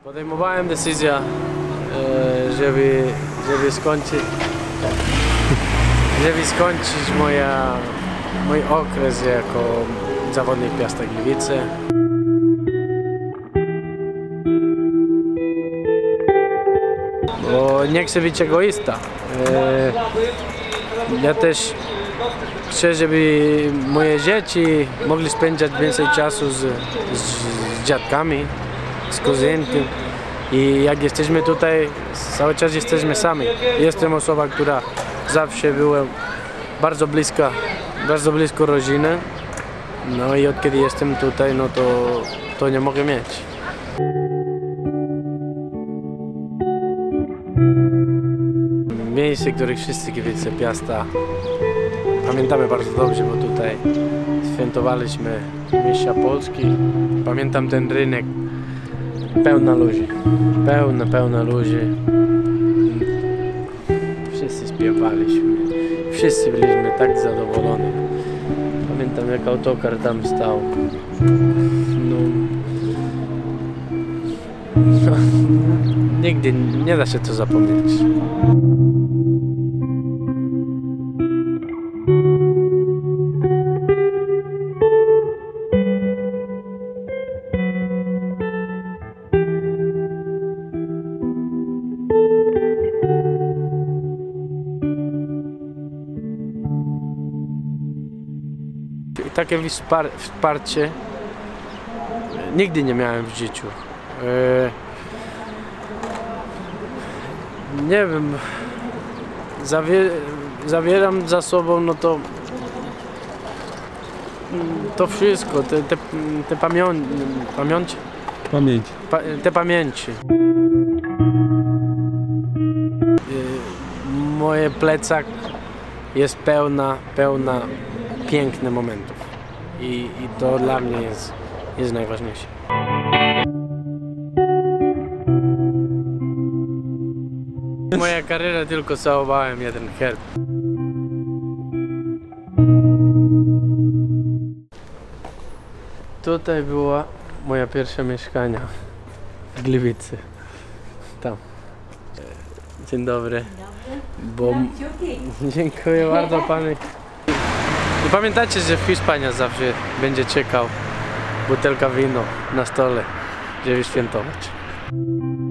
Podejmowałem decyzję, żeby skończyć mój okres jako zawodnik Piasta Gliwice. Bo nie chcę być egoista. Ja też chcę, żeby moje dzieci mogli spędzać więcej czasu z dziadkami, z kuzynkiem. I jak jesteśmy tutaj, cały czas jesteśmy sami. Jestem osobą, która zawsze była bardzo blisko rodziny. No i od kiedy jestem tutaj, no to nie mogę mieć. Miejsce, których wszyscy kibice Piasta pamiętamy bardzo dobrze, bo tutaj świętowaliśmy mistrza Polski. Pamiętam ten rynek pełna ludzi, pełna ludzi. Wszyscy śpiewaliśmy, wszyscy byliśmy tak zadowoleni. Pamiętam, jak autokar tam stał. Nigdy nie da się to zapomnieć. Takie wsparcie nigdy nie miałem w życiu. Nie wiem, zawieram za sobą to wszystko, te pamięci. Moje plecak jest pełna pięknych momentów i to dla mnie jest najważniejsze. Moja kariera tylko całowałem jeden herb. Tutaj była moja pierwsza mieszkania w Gliwicy. Tam. Dzień dobry. Dziękuję bardzo pani. I pamiętajcie, że w Hiszpanii zawsze będzie czekał butelka wino na stole, żeby świętować.